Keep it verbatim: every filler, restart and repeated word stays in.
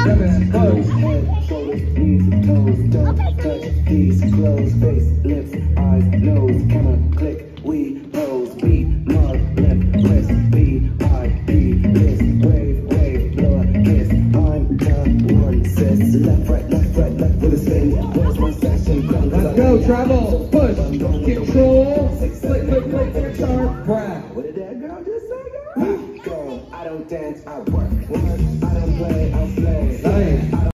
seven, push. Head, shoulders, knees, toes, don't touch these clothes. Face, lips, eyes, nose, camera, click, we pose. Beat, mark, lip, wrist, B, I, B, list, wave, wave, blow a kiss. I'm the one, sis. Left, right, left, right, left with a spin. Where's my session? Let's go, travel, push, control, click, click, click, click, sharp, brag. What did that girl just say, girl? Go, I don't dance, I work. I don't play, I slay.